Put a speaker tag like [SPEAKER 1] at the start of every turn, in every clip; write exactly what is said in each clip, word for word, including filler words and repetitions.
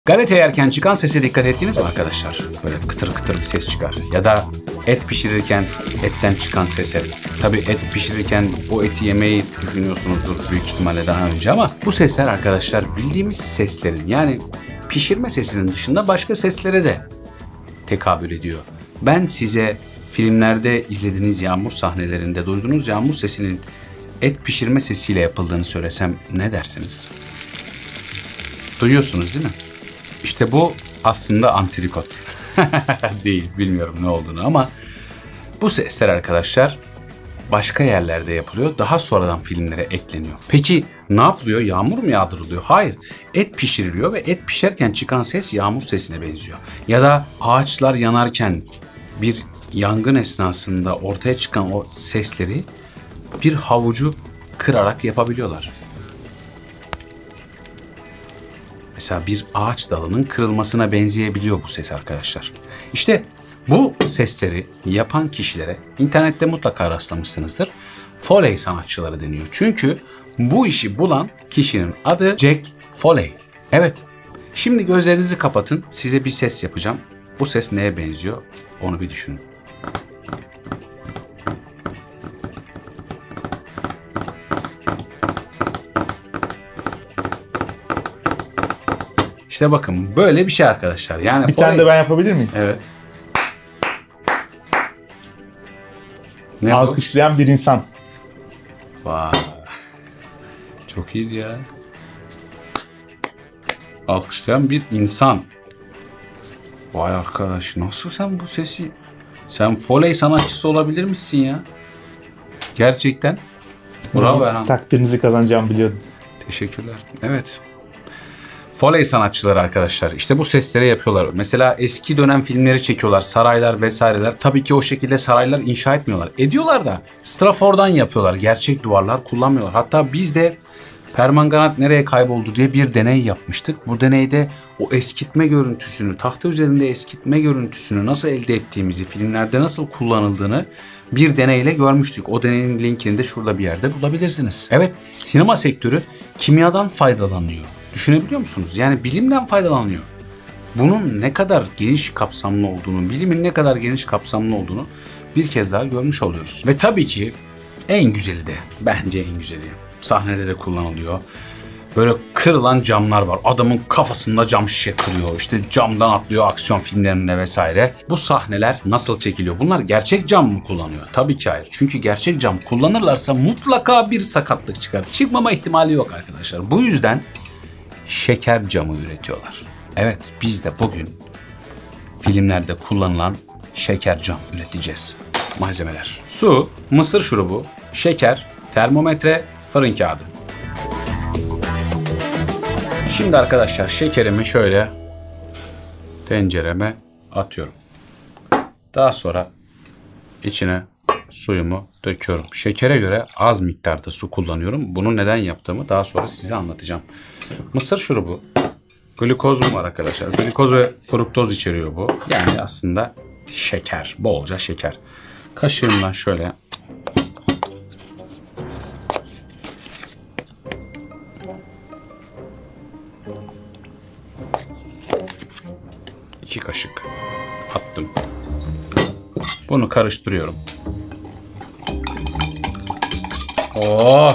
[SPEAKER 1] Galeta yerken çıkan sese dikkat ettiniz mi arkadaşlar? Böyle kıtır kıtır bir ses çıkar. Ya da et pişirirken etten çıkan sese. Tabii et pişirirken o eti yemeyi düşünüyorsunuzdur büyük ihtimalle daha önce ama bu sesler arkadaşlar bildiğimiz seslerin yani pişirme sesinin dışında başka seslere de tekabül ediyor. Ben size filmlerde izlediğiniz yağmur sahnelerinde duyduğunuz yağmur sesinin et pişirme sesiyle yapıldığını söylesem ne dersiniz? Duyuyorsunuz değil mi? İşte bu aslında antrikot. Değil, bilmiyorum ne olduğunu ama bu sesler arkadaşlar başka yerlerde yapılıyor. Daha sonradan filmlere ekleniyor. Peki ne yapılıyor? Yağmur mu yağdırılıyor? Hayır. Et pişiriliyor ve et pişerken çıkan ses yağmur sesine benziyor. Ya da ağaçlar yanarken bir yangın esnasında ortaya çıkan o sesleri bir havucu kırarak yapabiliyorlar. Mesela bir ağaç dalının kırılmasına benzeyebiliyor bu ses arkadaşlar. İşte bu sesleri yapan kişilere internette mutlaka rastlamışsınızdır. Foley sanatçıları deniyor. Çünkü bu işi bulan kişinin adı Jack Foley. Evet. Şimdi gözlerinizi kapatın. Size bir ses yapacağım. Bu ses neye benziyor? Onu bir düşünün. İşte bakın böyle bir şey arkadaşlar. Yani
[SPEAKER 2] bir
[SPEAKER 1] Foley...
[SPEAKER 2] tane de ben yapabilir miyim?
[SPEAKER 1] Evet. Ne
[SPEAKER 2] Alkışlayan bu? Bir insan.
[SPEAKER 1] Vay. Çok iyiydi ya. Alkışlayan bir insan. Vay arkadaş, nasıl sen bu sesi... Sen Foley sanatçısı olabilir misin ya? Gerçekten. Bravo Erhan.
[SPEAKER 2] Takdirinizi kazanacağımı biliyordum.
[SPEAKER 1] Teşekkürler. Evet. Foley sanatçıları arkadaşlar. İşte bu sesleri yapıyorlar. Mesela eski dönem filmleri çekiyorlar. Saraylar vesaireler. Tabii ki o şekilde saraylar inşa etmiyorlar. Ediyorlar da strafordan yapıyorlar. Gerçek duvarlar kullanmıyorlar. Hatta biz de permanganat nereye kayboldu diye bir deney yapmıştık. Bu deneyde o eskitme görüntüsünü, tahta üzerinde eskitme görüntüsünü nasıl elde ettiğimizi, filmlerde nasıl kullanıldığını bir deneyle görmüştük. O deneyin linkini de şurada bir yerde bulabilirsiniz. Evet, sinema sektörü kimyadan faydalanıyor. Düşünebiliyor musunuz? Yani bilimden faydalanıyor. Bunun ne kadar geniş kapsamlı olduğunu, bilimin ne kadar geniş kapsamlı olduğunu bir kez daha görmüş oluyoruz. Ve tabii ki en güzeli de, bence en güzeli, sahnede de kullanılıyor. Böyle kırılan camlar var. Adamın kafasında cam şişe kırıyor. İşte camdan atlıyor aksiyon filmlerinde vesaire. Bu sahneler nasıl çekiliyor? Bunlar gerçek cam mı kullanıyor? Tabii ki hayır. Çünkü gerçek cam kullanırlarsa mutlaka bir sakatlık çıkar. Çıkmama ihtimali yok arkadaşlar. Bu yüzden şeker camı üretiyorlar. Evet, biz de bugün filmlerde kullanılan şeker cam üreteceğiz. Malzemeler: su, mısır şurubu, şeker, termometre, fırın kağıdı. Şimdi arkadaşlar şekerimi şöyle tencereme atıyorum. Daha sonra içine suyumu döküyorum. Şekere göre az miktarda su kullanıyorum. Bunu neden yaptığımı daha sonra size anlatacağım. Mısır şurubu, glukoz var arkadaşlar. Glukoz ve fruktoz içeriyor bu. Yani aslında şeker, bolca şeker. Kaşığımla şöyle iki kaşık attım. Bunu karıştırıyorum. Oh!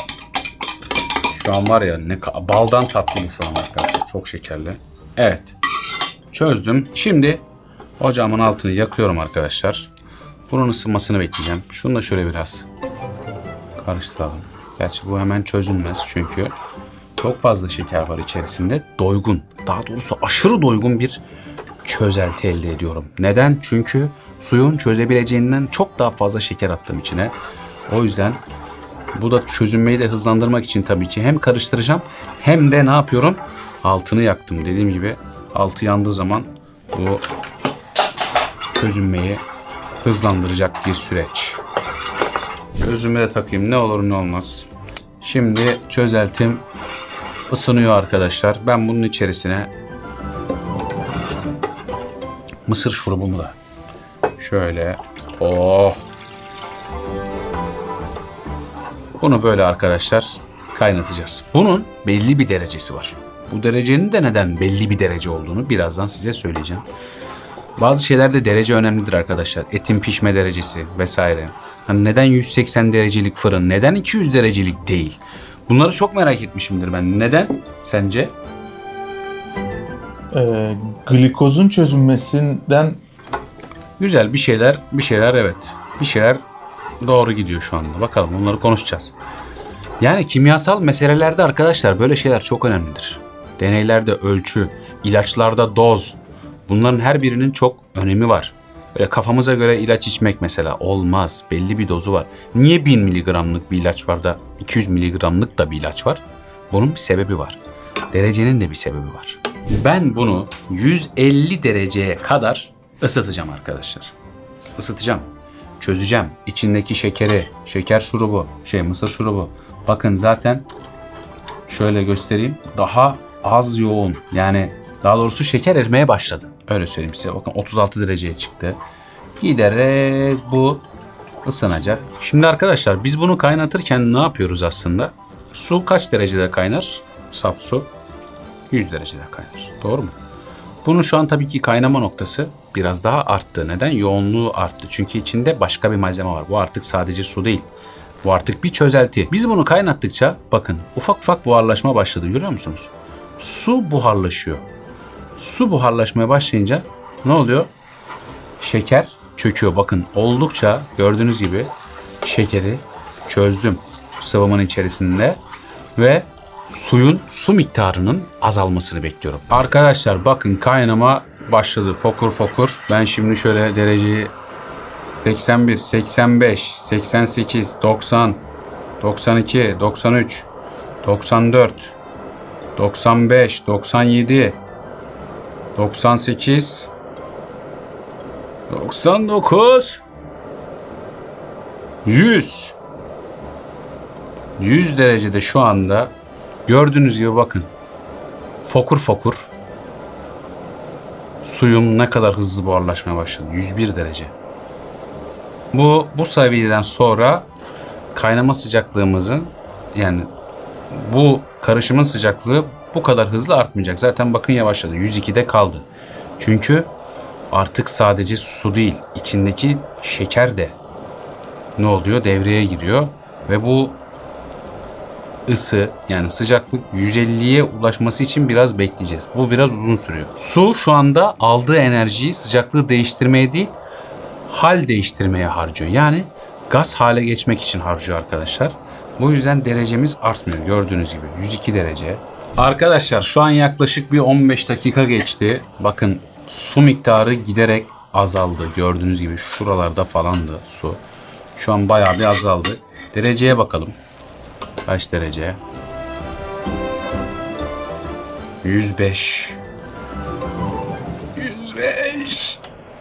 [SPEAKER 1] Şu an var ya, ne baldan tatlım şu an arkadaşlar. Çok şekerli. Evet. Çözdüm. Şimdi ocağımın altını yakıyorum arkadaşlar. Bunun ısınmasını bekleyeceğim. Şunu da şöyle biraz karıştıralım. Gerçi bu hemen çözülmez çünkü çok fazla şeker var içerisinde. Doygun, daha doğrusu aşırı doygun bir çözelti elde ediyorum. Neden? Çünkü suyun çözebileceğinden çok daha fazla şeker attım içine. O yüzden bu da çözünmeyi de hızlandırmak için tabii ki hem karıştıracağım hem de ne yapıyorum? Altını yaktım. Dediğim gibi altı yandığı zaman bu çözünmeyi hızlandıracak bir süreç. Gözüme de takayım, ne olur ne olmaz. Şimdi çözeltim ısınıyor arkadaşlar. Ben bunun içerisine mısır şurubumu da şöyle, oh, bunu böyle arkadaşlar kaynatacağız. Bunun belli bir derecesi var. Bu derecenin de neden belli bir derece olduğunu birazdan size söyleyeceğim. Bazı şeylerde derece önemlidir arkadaşlar. Etin pişme derecesi vesaire. Hani neden yüz seksen derecelik fırın, neden iki yüz derecelik değil? Bunları çok merak etmişimdir ben. Neden sence?
[SPEAKER 2] Ee, glikozun çözünmesinden
[SPEAKER 1] Güzel bir şeyler, bir şeyler evet. Bir şeyler doğru gidiyor şu anda. Bakalım bunları konuşacağız. Yani kimyasal meselelerde arkadaşlar böyle şeyler çok önemlidir. Deneylerde ölçü, ilaçlarda doz. Bunların her birinin çok önemi var. Böyle kafamıza göre ilaç içmek mesela olmaz. Belli bir dozu var. Niye bin miligramlık bir ilaç var da iki yüz miligramlık da bir ilaç var? Bunun bir sebebi var. Derecenin de bir sebebi var. Ben bunu yüz elli dereceye kadar ısıtacağım arkadaşlar. Isıtacağım. Çözeceğim. İçindeki şekeri, şeker şurubu, şey mısır şurubu. Bakın zaten şöyle göstereyim. Daha az yoğun. Yani daha doğrusu şeker erimeye başladı. Öyle söyleyeyim size. Bakın otuz altı dereceye çıktı. Giderek bu ısınacak. Şimdi arkadaşlar biz bunu kaynatırken ne yapıyoruz aslında? Su kaç derecede kaynar? Saf su yüz derecede kaynar. Doğru mu? Bunun şu an tabii ki kaynama noktası biraz daha arttı. Neden? Yoğunluğu arttı. Çünkü içinde başka bir malzeme var. Bu artık sadece su değil. Bu artık bir çözelti. Biz bunu kaynattıkça bakın ufak ufak buharlaşma başladı. Görüyor musunuz? Su buharlaşıyor. Su buharlaşmaya başlayınca ne oluyor? Şeker çöküyor. Bakın oldukça gördüğünüz gibi şekeri çözdüm sıvımın içerisinde ve suyun su miktarının azalmasını bekliyorum. Arkadaşlar bakın kaynama başladı fokur fokur. Ben şimdi şöyle dereceyi seksen bir, seksen beş, seksen sekiz, doksan, doksan iki, doksan üç, doksan dört, doksan beş, doksan yedi, doksan sekiz, doksan dokuz, yüz. yüz derecede şu anda gördüğünüz gibi bakın. Fokur fokur. Suyum ne kadar hızlı buharlaşmaya başladı. yüz bir derece. Bu bu seviyeden sonra kaynama sıcaklığımızın yani bu karışımın sıcaklığı bu kadar hızlı artmayacak. Zaten bakın yavaşladı. yüz ikide kaldı. Çünkü artık sadece su değil, içindeki şeker de ne oluyor? Devreye giriyor ve bu ısı yani sıcaklık yüz elliye ulaşması için biraz bekleyeceğiz. Bu biraz uzun sürüyor. Su şu anda aldığı enerjiyi sıcaklığı değiştirmeye değil, hal değiştirmeye harcıyor. Yani gaz hale geçmek için harcıyor arkadaşlar. Bu yüzden derecemiz artmıyor. Gördüğünüz gibi yüz iki derece. Arkadaşlar şu an yaklaşık bir on beş dakika geçti. Bakın su miktarı giderek azaldı. Gördüğünüz gibi şuralarda falandı su. Şu an bayağı bir azaldı. Dereceye bakalım. Kaç derece? yüz beş. yüz beş.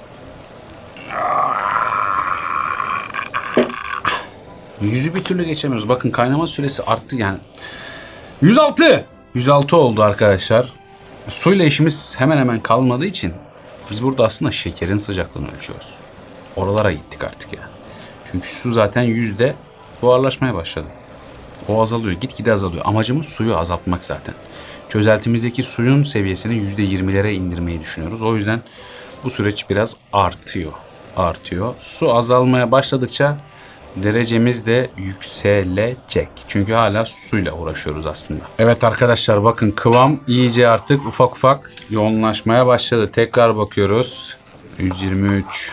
[SPEAKER 1] Yüzü bir türlü geçemiyoruz. Bakın kaynama süresi arttı yani. yüz altı. yüz altı oldu arkadaşlar. Suyla işimiz hemen hemen kalmadığı için biz burada aslında şekerin sıcaklığını ölçüyoruz. Oralara gittik artık yani. Çünkü su zaten yüzde buharlaşmaya başladı. O azalıyor. Gitgide azalıyor. Amacımız suyu azaltmak zaten. Çözeltimizdeki suyun seviyesini yüzde yirmilere indirmeyi düşünüyoruz. O yüzden bu süreç biraz artıyor. Artıyor. Su azalmaya başladıkça derecemiz de yükselecek. Çünkü hala suyla uğraşıyoruz aslında. Evet arkadaşlar bakın kıvam iyice artık ufak ufak yoğunlaşmaya başladı. Tekrar bakıyoruz. yüz yirmi üç.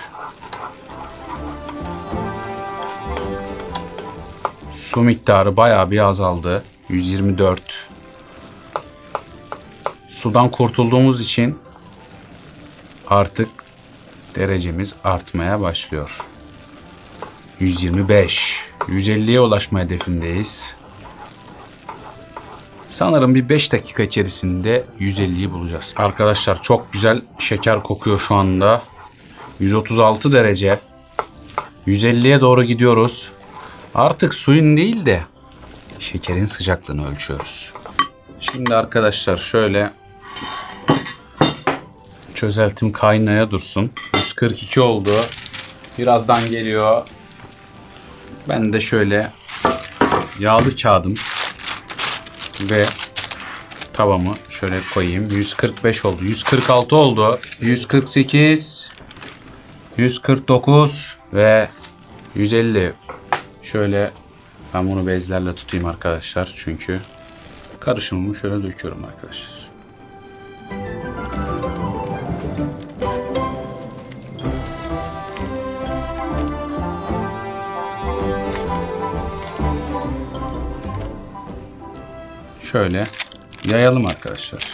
[SPEAKER 1] Su miktarı bayağı bir azaldı. yüz yirmi dört. Sudan kurtulduğumuz için artık derecemiz artmaya başlıyor. yüz yirmi beş. yüz elliye ulaşma hedefindeyiz. Sanırım bir beş dakika içerisinde yüz elliyi bulacağız. Arkadaşlar çok güzel şeker kokuyor şu anda. yüz otuz altı derece. yüz elliye doğru gidiyoruz. Artık suyun değil de şekerin sıcaklığını ölçüyoruz. Şimdi arkadaşlar şöyle çözeltim kaynaya dursun. yüz kırk iki oldu. Birazdan geliyor. Ben de şöyle yağlı kağıdım ve tavamı şöyle koyayım. yüz kırk beş oldu. yüz kırk altı oldu. yüz kırk sekiz. yüz kırk dokuz ve yüz elli. Şöyle ben bunu bezlerle tutayım arkadaşlar. Çünkü karışımımı şöyle döküyorum arkadaşlar. Şöyle yayalım arkadaşlar.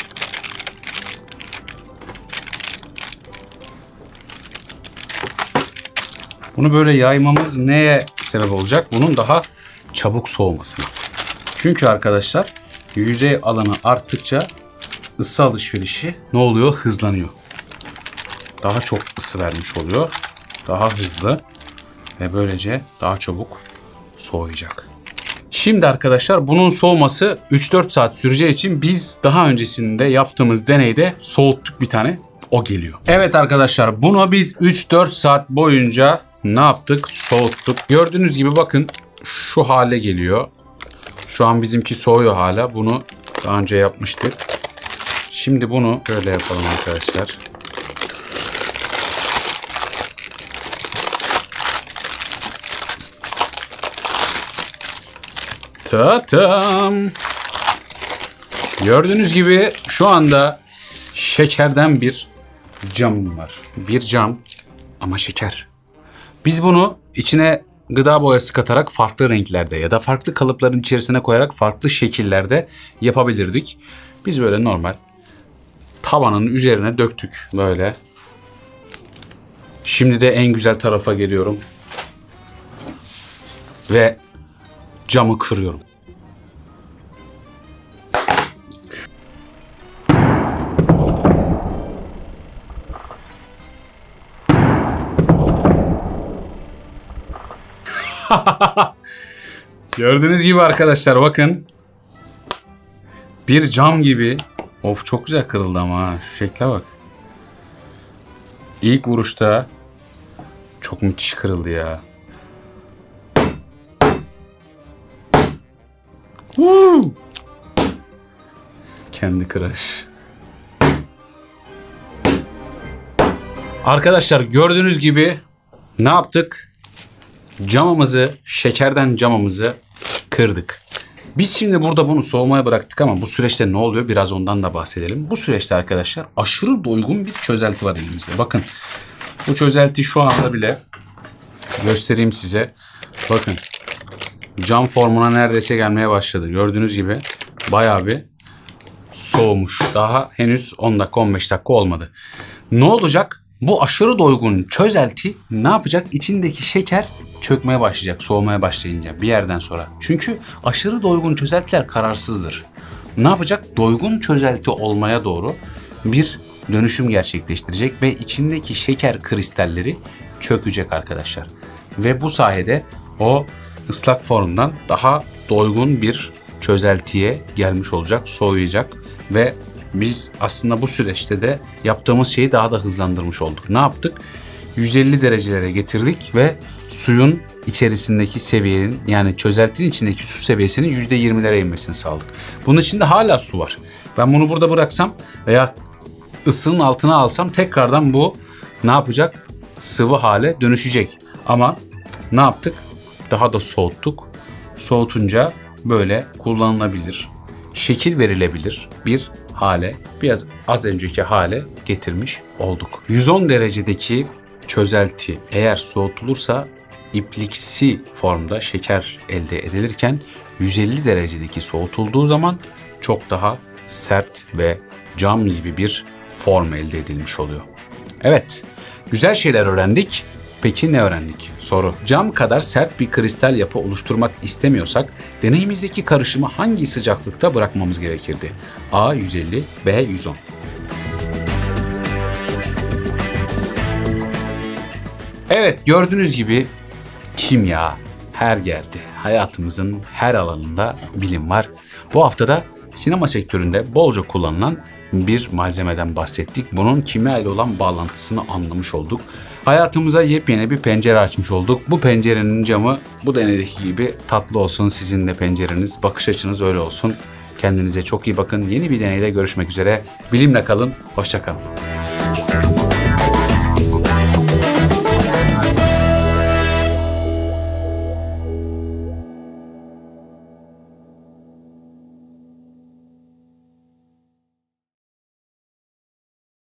[SPEAKER 1] Bunu böyle yaymamız neye sebep olacak? Bunun daha çabuk soğumasına. Çünkü arkadaşlar yüzey alanı arttıkça ısı alışverişi ne oluyor? Hızlanıyor. Daha çok ısı vermiş oluyor. Daha hızlı ve böylece daha çabuk soğuyacak. Şimdi arkadaşlar bunun soğuması üç dört saat süreceği için biz daha öncesinde yaptığımız deneyde soğuttuk bir tane. O geliyor. Evet arkadaşlar bunu biz üç dört saat boyunca ne yaptık? Soğuttuk. Gördüğünüz gibi bakın şu hale geliyor. Şu an bizimki soğuyor hala. Bunu daha önce yapmıştık. Şimdi bunu şöyle yapalım arkadaşlar. Ta-tam. Gördüğünüz gibi şu anda şekerden bir camım var. Bir cam ama şeker. Biz bunu içine gıda boyası katarak farklı renklerde ya da farklı kalıpların içerisine koyarak farklı şekillerde yapabilirdik. Biz böyle normal tavanın üzerine döktük böyle. Şimdi de en güzel tarafa geliyorum. Ve camı kırıyorum. Gördüğünüz gibi arkadaşlar bakın. Bir cam gibi. Of çok güzel kırıldı ama ha. Şu şekle bak. İlk vuruşta çok müthiş kırıldı ya. Woo! Kendi Crush. Arkadaşlar gördüğünüz gibi ne yaptık? Camımızı, şekerden camımızı kırdık. Biz şimdi burada bunu soğumaya bıraktık ama bu süreçte ne oluyor? Biraz ondan da bahsedelim. Bu süreçte arkadaşlar aşırı doygun bir çözelti var elimizde. Bakın bu çözelti şu anda bile göstereyim size. Bakın cam formuna neredeyse gelmeye başladı. Gördüğünüz gibi bayağı bir soğumuş. Daha henüz on dakika on beş dakika olmadı. Ne olacak? Bu aşırı doygun çözelti ne yapacak? İçindeki şeker çökmeye başlayacak soğumaya başlayınca bir yerden sonra. Çünkü aşırı doygun çözeltiler kararsızdır. Ne yapacak? Doygun çözelti olmaya doğru bir dönüşüm gerçekleştirecek ve içindeki şeker kristalleri çökecek arkadaşlar. Ve bu sayede o ıslak formdan daha doygun bir çözeltiye gelmiş olacak, soğuyacak ve biz aslında bu süreçte de yaptığımız şeyi daha da hızlandırmış olduk. Ne yaptık? yüz elli derecelere getirdik ve suyun içerisindeki seviyenin yani çözeltinin içindeki su seviyesinin yüzde yirmilere inmesini sağladık. Bunun içinde hala su var. Ben bunu burada bıraksam veya ısının altına alsam tekrardan bu ne yapacak? Sıvı hale dönüşecek. Ama ne yaptık? Daha da soğuttuk. Soğutunca böyle kullanılabilir, şekil verilebilir bir hale, biraz az önceki hale getirmiş olduk. yüz on derecedeki çözelti eğer soğutulursa ipliksi formda şeker elde edilirken yüz elli derecedeki soğutulduğu zaman çok daha sert ve cam gibi bir form elde edilmiş oluyor. Evet, güzel şeyler öğrendik. Peki ne öğrendik? Soru. Cam kadar sert bir kristal yapı oluşturmak istemiyorsak deneyimizdeki karışımı hangi sıcaklıkta bırakmamız gerekirdi? A yüz elli, B yüz on. Evet, gördüğünüz gibi kimya her yerde, hayatımızın her alanında bilim var. Bu haftada sinema sektöründe bolca kullanılan bir malzemeden bahsettik. Bunun kimya ile olan bağlantısını anlamış olduk. Hayatımıza yepyeni bir pencere açmış olduk. Bu pencerenin camı bu deneydeki gibi tatlı olsun. Sizin de pencereniz, bakış açınız öyle olsun. Kendinize çok iyi bakın. Yeni bir deneyde görüşmek üzere. Bilimle kalın. Hoşça kalın.